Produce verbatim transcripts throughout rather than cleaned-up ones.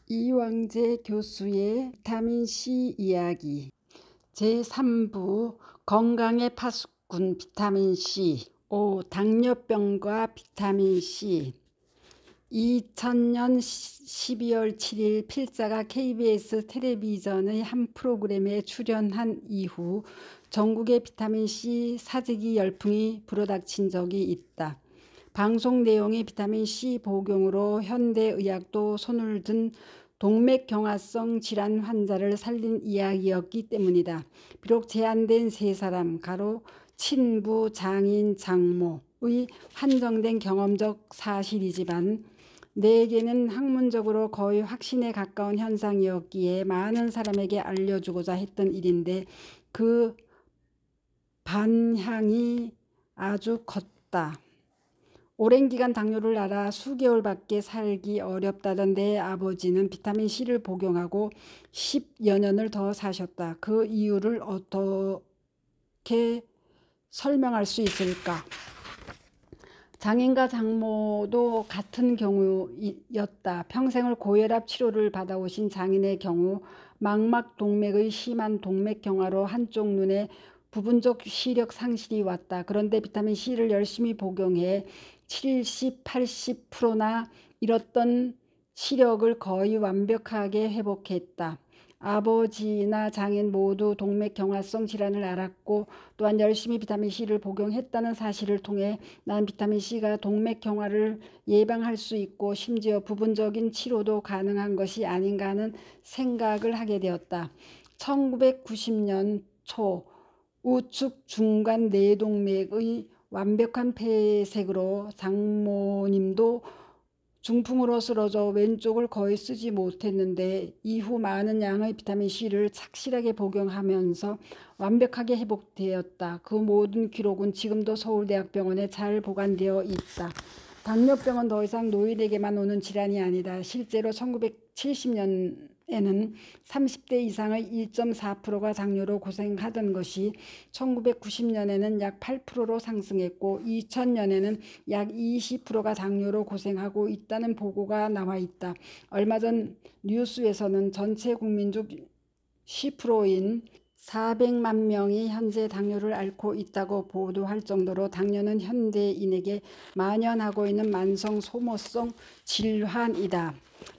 이왕재 교수의 비타민C 이야기 제삼 부 건강의 파수꾼 비타민C 오. 당뇨병과 비타민C 이천 년 십이월 칠일 필자가 케이비에스 텔레비전의 한 프로그램에 출연한 이후 전국에 비타민C 사재기 열풍이 불어닥친 적이 있다. 방송 내용이 비타민C 복용으로 현대의학도 손을 든 동맥경화성 질환 환자를 살린 이야기였기 때문이다. 비록 제한된 세 사람 가로 친부, 장인, 장모의 한정된 경험적 사실이지만 내게는 학문적으로 거의 확신에 가까운 현상이었기에 많은 사람에게 알려주고자 했던 일인데 그 반향이 아주 컸다. 오랜 기간 당뇨를 앓아 수개월밖에 살기 어렵다던 내 아버지는 비타민C를 복용하고 십여 년을 더 사셨다. 그 이유를 어떻게 설명할 수 있을까? 장인과 장모도 같은 경우였다. 평생을 고혈압 치료를 받아오신 장인의 경우 망막동맥의 심한 동맥경화로 한쪽 눈에 부분적 시력 상실이 왔다. 그런데 비타민C를 열심히 복용해 칠십, 팔십 퍼센트나 잃었던 시력을 거의 완벽하게 회복했다. 아버지나 장인 모두 동맥경화성 질환을 앓았고 또한 열심히 비타민C를 복용했다는 사실을 통해 난 비타민C가 동맥경화를 예방할 수 있고 심지어 부분적인 치료도 가능한 것이 아닌가 하는 생각을 하게 되었다. 천구백구십 년 초 우측 중간 뇌동맥의 완벽한 폐색으로 장모님도 중풍으로 쓰러져 왼쪽을 거의 쓰지 못했는데 이후 많은 양의 비타민C를 착실하게 복용하면서 완벽하게 회복되었다. 그 모든 기록은 지금도 서울대학병원에 잘 보관되어 있다. 당뇨병은 더 이상 노인에게만 오는 질환이 아니다. 실제로 천구백칠십 년에는 삼십 대 이상의 일 점 사 퍼센트가 당뇨로 고생하던 것이 천구백구십 년에는 약 팔 퍼센트로 상승했고 이천 년에는 약 이십 퍼센트가 당뇨로 고생하고 있다는 보고가 나와 있다. 얼마 전 뉴스에서는 전체 국민 중 십 퍼센트인 사백만 명이 현재 당뇨를 앓고 있다고 보도할 정도로 당뇨는 현대인에게 만연하고 있는 만성 소모성 질환이다.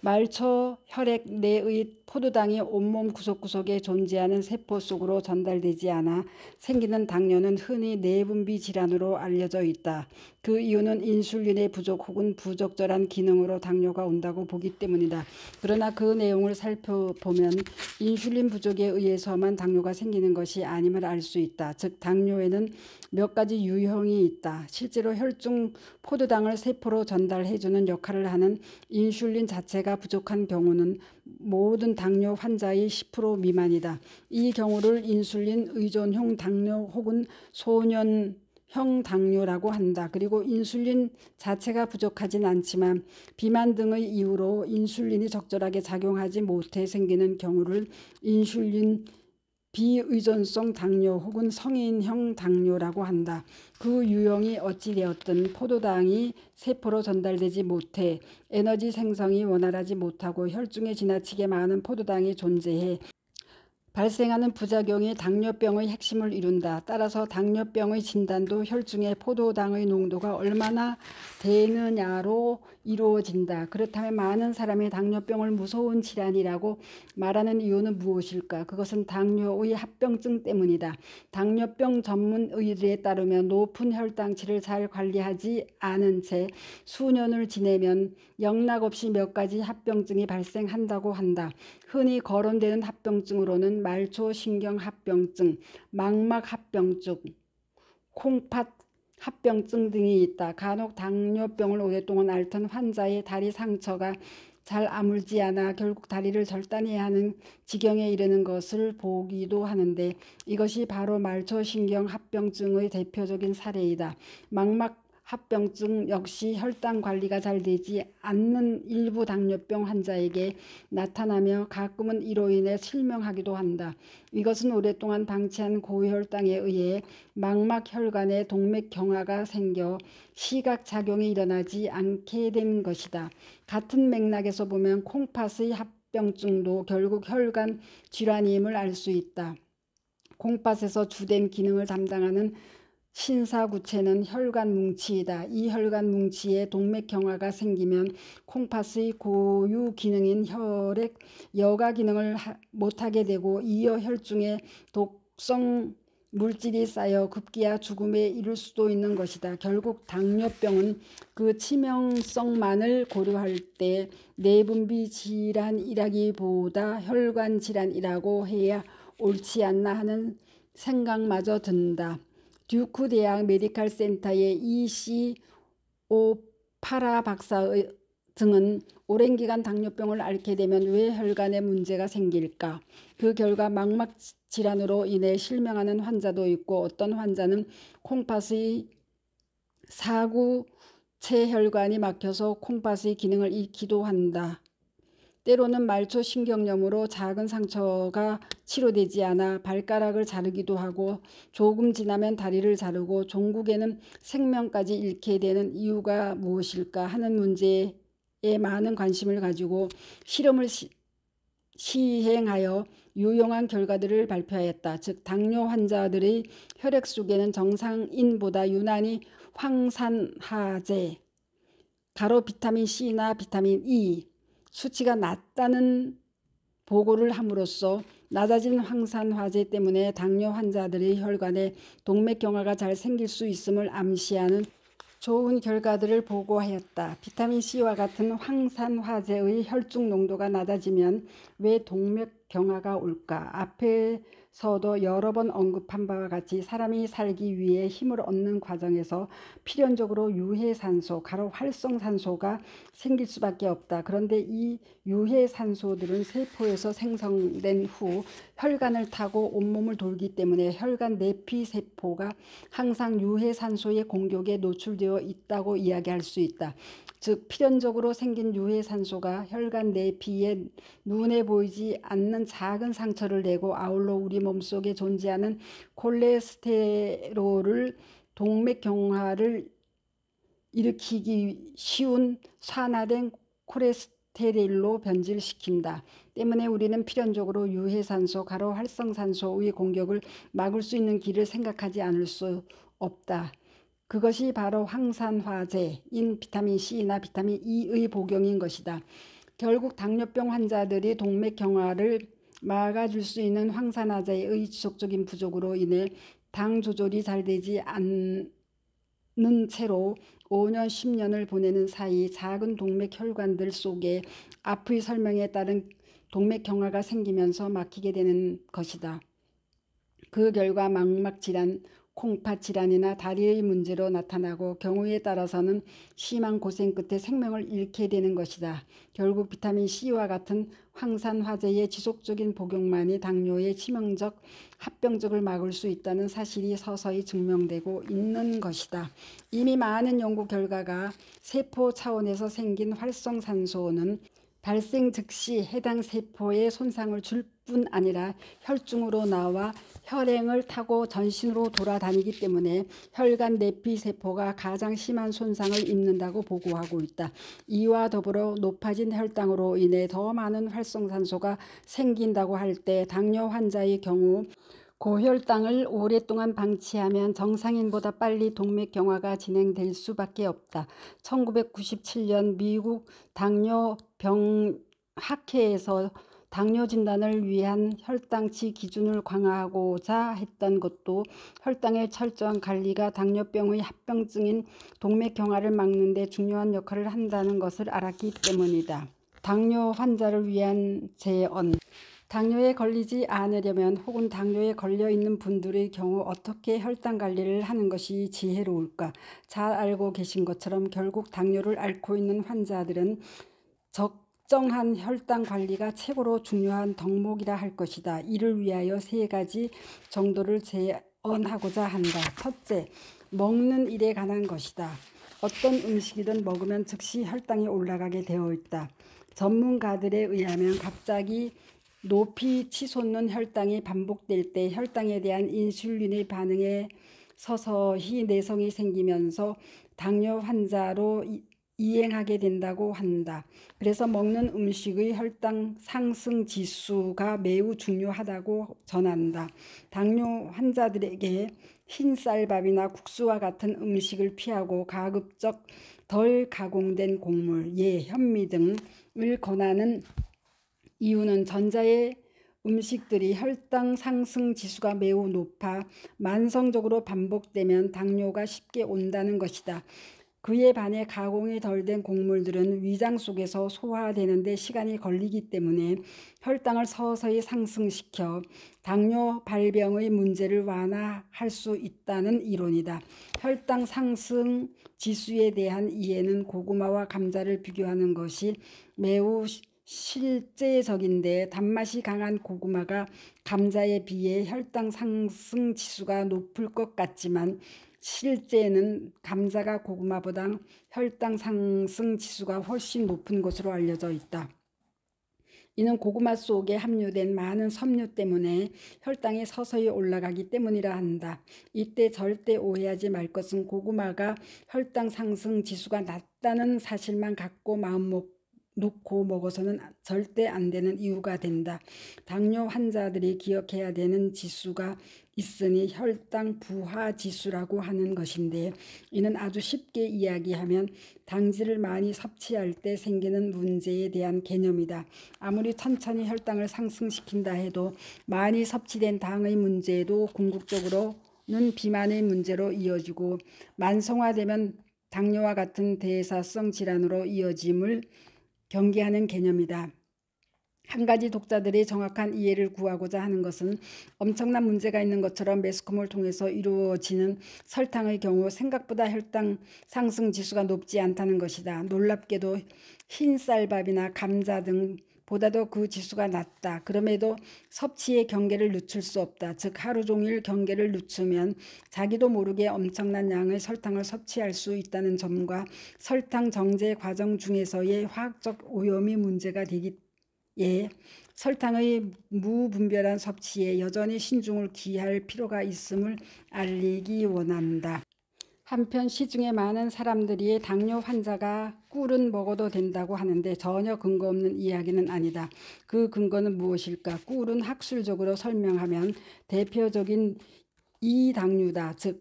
말초 혈액 내의 포도당이 온몸 구석구석에 존재하는 세포 속으로 전달되지 않아 생기는 당뇨는 흔히 내분비 질환으로 알려져 있다. 그 이유는 인슐린의 부족 혹은 부적절한 기능으로 당뇨가 온다고 보기 때문이다. 그러나 그 내용을 살펴보면 인슐린 부족에 의해서만 당뇨가 생기는 것이 아님을 알 수 있다. 즉 당뇨에는 몇 가지 유형이 있다. 실제로 혈중 포도당을 세포로 전달해주는 역할을 하는 인슐린 자체가 부족한 경우는 모든 당뇨 환자의 십 퍼센트 미만이다. 이 경우를 인슐린 의존형 당뇨 혹은 소년형 당뇨라고 한다. 그리고 인슐린 자체가 부족하진 않지만 비만 등의 이유로 인슐린이 적절하게 작용하지 못해 생기는 경우를 인슐린 비의존성 당뇨 혹은 성인형 당뇨라고 한다. 그 유형이 어찌되었든 포도당이 세포로 전달되지 못해 에너지 생성이 원활하지 못하고 혈중에 지나치게 많은 포도당이 존재해 발생하는 부작용이 당뇨병의 핵심을 이룬다. 따라서 당뇨병의 진단도 혈중의 포도당의 농도가 얼마나 되느냐로 이루어진다. 그렇다면 많은 사람이 당뇨병을 무서운 질환이라고 말하는 이유는 무엇일까? 그것은 당뇨의 합병증 때문이다. 당뇨병 전문 의들에 따르면 높은 혈당치를 잘 관리하지 않은 채 수년을 지내면 영락없이 몇 가지 합병증이 발생한다고 한다. 흔히 거론되는 합병증으로는 말초신경합병증, 망막합병증, 콩팥 합병증 등이 있다. 간혹 당뇨병을 오랫동안 앓던 환자의 다리 상처가 잘 아물지 않아 결국 다리를 절단해야 하는 지경에 이르는 것을 보기도 하는데 이것이 바로 말초신경합병증의 대표적인 사례이다. 망막 합병증 역시 혈당 관리가 잘 되지 않는 일부 당뇨병 환자에게 나타나며 가끔은 이로 인해 실명하기도 한다. 이것은 오랫동안 방치한 고혈당에 의해 망막혈관에 동맥경화가 생겨 시각작용이 일어나지 않게 된 것이다. 같은 맥락에서 보면 콩팥의 합병증도 결국 혈관 질환임을 알 수 있다. 콩팥에서 주된 기능을 담당하는 신사구체는 혈관 뭉치이다. 이 혈관 뭉치에 동맥경화가 생기면 콩팥의 고유 기능인 혈액 여가 기능을 못하게 되고 이어 혈중에 독성 물질이 쌓여 급기야 죽음에 이를 수도 있는 것이다. 결국 당뇨병은 그 치명성만을 고려할 때 내분비 질환이라기보다 혈관 질환이라고 해야 옳지 않나 하는 생각마저 든다. 듀크 대학 메디칼 센터의 이 씨 오파라 박사 등은 오랜 기간 당뇨병을 앓게 되면 왜 혈관에 문제가 생길까? 그 결과 망막 질환으로 인해 실명하는 환자도 있고 어떤 환자는 콩팥의 사구체혈관이 막혀서 콩팥의 기능을 잃기도 한다. 때로는 말초 신경염으로 작은 상처가 치료되지 않아 발가락을 자르기도 하고 조금 지나면 다리를 자르고 종국에는 생명까지 잃게 되는 이유가 무엇일까 하는 문제에 많은 관심을 가지고 실험을 시, 시행하여 유용한 결과들을 발표하였다. 즉 당뇨 환자들의 혈액 속에는 정상인보다 유난히 황산화제, 가로 비타민 C나 비타민 E 수치가 낮다는 보고를 함으로써 낮아진 황산화제 때문에 당뇨 환자들의 혈관에 동맥경화가 잘 생길 수 있음을 암시하는 좋은 결과들을 보고하였다. 비타민 C와 같은 황산화제의 혈중 농도가 낮아지면 왜 동맥경화가 올까? 앞에서도 여러 번 언급한 바와 같이 사람이 살기 위해 힘을 얻는 과정에서 필연적으로 유해산소, 가로 활성산소가 생길 수밖에 없다. 그런데 이 유해산소들은 세포에서 생성된 후 혈관을 타고 온몸을 돌기 때문에 혈관 내피세포가 항상 유해산소의 공격에 노출되어 있다고 이야기할 수 있다. 즉 필연적으로 생긴 유해산소가 혈관 내피에 눈에 보이지 않는 작은 상처를 내고 아울러 우리 몸속에 존재하는 콜레스테롤을 동맥경화를 일으키기 쉬운 산화된 콜레스테롤로 변질시킨다. 때문에 우리는 필연적으로 유해산소, 가로 활성산소의 공격을 막을 수 있는 길을 생각하지 않을 수 없다. 그것이 바로 황산화제인 비타민 C나 비타민 E의 복용인 것이다. 결국 당뇨병 환자들이 동맥경화를 막아줄 수 있는 황산화제의 지속적인 부족으로 인해 당 조절이 잘 되지 않는 채로 오 년, 십 년을 보내는 사이 작은 동맥혈관들 속에 앞의 설명에 따른 동맥경화가 생기면서 막히게 되는 것이다. 그 결과 망막질환, 콩팥질환이나 다리의 문제로 나타나고 경우에 따라서는 심한 고생 끝에 생명을 잃게 되는 것이다. 결국 비타민 C와 같은 황산화제의 지속적인 복용만이 당뇨의 치명적 합병증을 막을 수 있다는 사실이 서서히 증명되고 있는 것이다. 이미 많은 연구 결과가 세포 차원에서 생긴 활성산소는 발생 즉시 해당 세포에 손상을 줄 뿐 아니라 혈중으로 나와 혈행을 타고 전신으로 돌아다니기 때문에 혈관 내피세포가 가장 심한 손상을 입는다고 보고하고 있다. 이와 더불어 높아진 혈당으로 인해 더 많은 활성산소가 생긴다고 할 때 당뇨 환자의 경우 고혈당을 오랫동안 방치하면 정상인보다 빨리 동맥경화가 진행될 수밖에 없다. 천구백구십칠 년 미국 당뇨병학회에서 당뇨 진단을 위한 혈당치 기준을 강화하고자 했던 것도 혈당의 철저한 관리가 당뇨병의 합병증인 동맥경화를 막는 데 중요한 역할을 한다는 것을 알았기 때문이다. 당뇨 환자를 위한 제언. 당뇨에 걸리지 않으려면 혹은 당뇨에 걸려 있는 분들의 경우 어떻게 혈당 관리를 하는 것이 지혜로울까? 잘 알고 계신 것처럼 결국 당뇨를 앓고 있는 환자들은 적정한 혈당 관리가 최고로 중요한 덕목이라 할 것이다. 이를 위하여 세 가지 정도를 제언하고자 한다. 첫째, 먹는 일에 관한 것이다. 어떤 음식이든 먹으면 즉시 혈당이 올라가게 되어 있다. 전문가들에 의하면 갑자기 높이 치솟는 혈당이 반복될 때 혈당에 대한 인슐린의 반응에 서서히 내성이 생기면서 당뇨 환자로 이행하게 된다고 한다. 그래서 먹는 음식의 혈당 상승 지수가 매우 중요하다고 전한다. 당뇨 환자들에게 흰쌀밥이나 국수와 같은 음식을 피하고 가급적 덜 가공된 곡물, 예, 현미 등을 권하는 이유는 전자의 음식들이 혈당 상승 지수가 매우 높아 만성적으로 반복되면 당뇨가 쉽게 온다는 것이다. 그에 반해 가공이 덜 된 곡물들은 위장 속에서 소화되는 데 시간이 걸리기 때문에 혈당을 서서히 상승시켜 당뇨 발병의 문제를 완화할 수 있다는 이론이다. 혈당 상승 지수에 대한 이해는 고구마와 감자를 비교하는 것이 매우 실제적인데, 단맛이 강한 고구마가 감자에 비해 혈당 상승 지수가 높을 것 같지만 실제는 감자가 고구마보다 혈당 상승 지수가 훨씬 높은 것으로 알려져 있다. 이는 고구마 속에 함유된 많은 섬유 때문에 혈당이 서서히 올라가기 때문이라 한다. 이때 절대 오해하지 말 것은 고구마가 혈당 상승 지수가 낮다는 사실만 갖고 마음 먹 놓고 먹어서는 절대 안 되는 이유가 된다. 당뇨 환자들이 기억해야 되는 지수가 있으니 혈당 부하 지수라고 하는 것인데, 이는 아주 쉽게 이야기하면 당질을 많이 섭취할 때 생기는 문제에 대한 개념이다. 아무리 천천히 혈당을 상승시킨다 해도 많이 섭취된 당의 문제도 궁극적으로는 비만의 문제로 이어지고 만성화되면 당뇨와 같은 대사성 질환으로 이어짐을 경계하는 개념이다. 한 가지 독자들이 정확한 이해를 구하고자 하는 것은 엄청난 문제가 있는 것처럼 매스컴을 통해서 이루어지는 설탕의 경우 생각보다 혈당 상승 지수가 높지 않다는 것이다. 놀랍게도 흰쌀밥이나 감자 등 보다도 그 지수가 낮다. 그럼에도 섭취의 경계를 늦출 수 없다. 즉 하루 종일 경계를 늦추면 자기도 모르게 엄청난 양의 설탕을 섭취할 수 있다는 점과 설탕 정제 과정 중에서의 화학적 오염이 문제가 되기 예, 설탕의 무분별한 섭취에 여전히 신중을 기할 필요가 있음을 알리기 원한다. 한편 시중에 많은 사람들이 당뇨 환자가 꿀은 먹어도 된다고 하는데 전혀 근거 없는 이야기는 아니다. 그 근거는 무엇일까? 꿀은 학술적으로 설명하면 대표적인 이당류다. 즉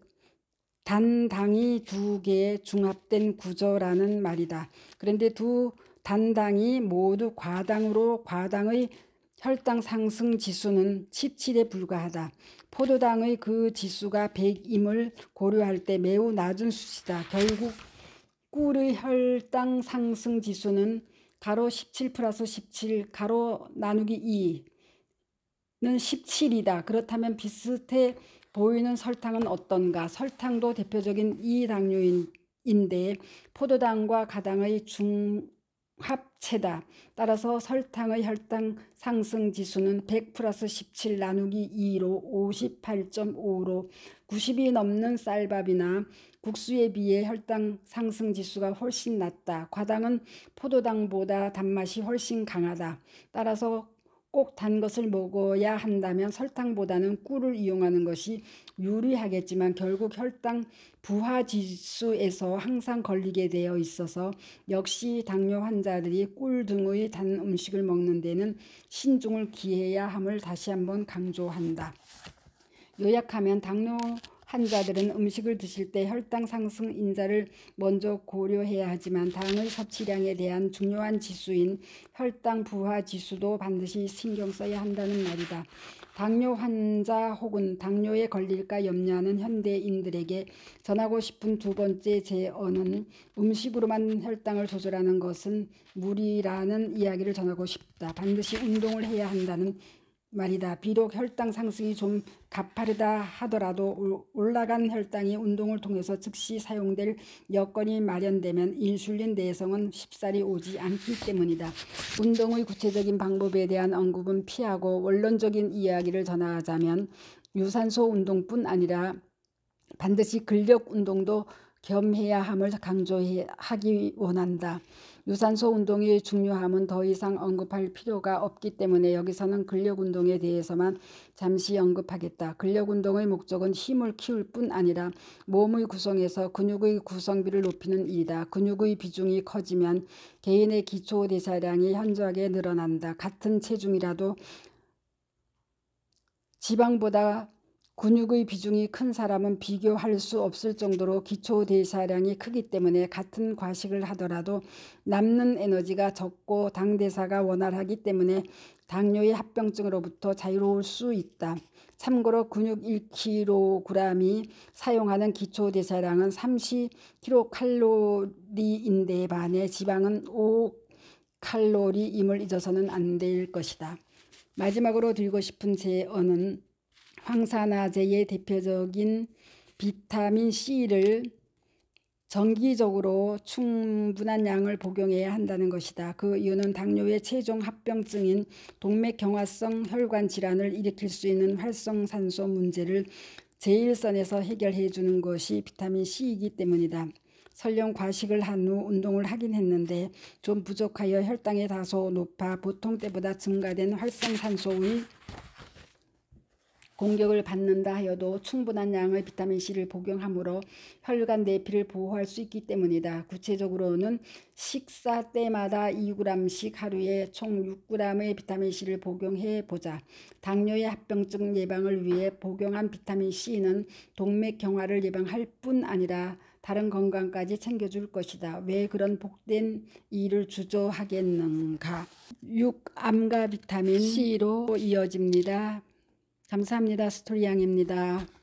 단당이 두 개의 중합된 구조라는 말이다. 그런데 두 단당이 모두 과당으로 과당의 혈당 상승 지수는 십칠에 불과하다. 포도당의 그 지수가 백임을 고려할 때 매우 낮은 수치다. 결국 꿀의 혈당 상승 지수는 가로 십칠 플러스 십칠 가로 나누기 이는 십칠이다. 그렇다면 비슷해 보이는 설탕은 어떤가? 설탕도 대표적인 이당류인데 포도당과 가당의 중합체다. 따라서 설탕의 혈당 상승 지수는 백 플러스 십칠 나누기 이로 오십팔 점 오로 구십이 넘는 쌀밥이나 국수에 비해 혈당 상승 지수가 훨씬 낮다. 과당은 포도당보다 단맛이 훨씬 강하다. 따라서 꼭 단 것을 먹어야 한다면 설탕보다는 꿀을 이용하는 것이 유리하겠지만 결국 혈당 부하 지수에서 항상 걸리게 되어 있어서 역시 당뇨 환자들이 꿀 등의 단 음식을 먹는 데는 신중을 기해야 함을 다시 한번 강조한다. 요약하면 당뇨 환자들은 음식을 드실 때 혈당 상승 인자를 먼저 고려해야 하지만 당의 섭취량에 대한 중요한 지수인 혈당 부하 지수도 반드시 신경 써야 한다는 말이다. 당뇨 환자 혹은 당뇨에 걸릴까 염려하는 현대인들에게 전하고 싶은 두 번째 제언은 음식으로만 혈당을 조절하는 것은 무리라는 이야기를 전하고 싶다. 반드시 운동을 해야 한다는 말이다. 비록 혈당 상승이 좀 가파르다 하더라도 올라간 혈당이 운동을 통해서 즉시 사용될 여건이 마련되면 인슐린 내성은 쉽사리 오지 않기 때문이다. 운동의 구체적인 방법에 대한 언급은 피하고 원론적인 이야기를 전하자면 유산소 운동뿐 아니라 반드시 근력 운동도 겸해야 함을 강조하기 원한다. 유산소 운동의 중요함은 더 이상 언급할 필요가 없기 때문에 여기서는 근력 운동에 대해서만 잠시 언급하겠다. 근력 운동의 목적은 힘을 키울 뿐 아니라 몸의 구성에서 근육의 구성비를 높이는 일이다. 근육의 비중이 커지면 개인의 기초 대사량이 현저하게 늘어난다. 같은 체중이라도 지방보다 근육의 비중이 큰 사람은 비교할 수 없을 정도로 기초 대사량이 크기 때문에 같은 과식을 하더라도 남는 에너지가 적고 당 대사가 원활하기 때문에 당뇨의 합병증으로부터 자유로울 수 있다. 참고로 근육 일 킬로그램이 사용하는 기초 대사량은 삼십 킬로칼로리인데 반해 지방은 오 칼로리임을 잊어서는 안 될 것이다. 마지막으로 드리고 싶은 제언은 황산화제의 대표적인 비타민 C를 정기적으로 충분한 양을 복용해야 한다는 것이다. 그 이유는 당뇨의 최종 합병증인 동맥경화성 혈관 질환을 일으킬 수 있는 활성산소 문제를 제일선에서 해결해 주는 것이 비타민 C이기 때문이다. 설령 과식을 한 후 운동을 하긴 했는데 좀 부족하여 혈당이 다소 높아 보통 때보다 증가된 활성산소의 공격을 받는다 하여도 충분한 양의 비타민C를 복용함으로 혈관 내피를 보호할 수 있기 때문이다. 구체적으로는 식사 때마다 이 그램씩 하루에 총 육 그램의 비타민C를 복용해 보자. 당뇨의 합병증 예방을 위해 복용한 비타민C는 동맥경화를 예방할 뿐 아니라 다른 건강까지 챙겨줄 것이다. 왜 그런 복된 일을 주저하겠는가. 육 암과 비타민 C로 이어집니다. 감사합니다. 스토리양입니다.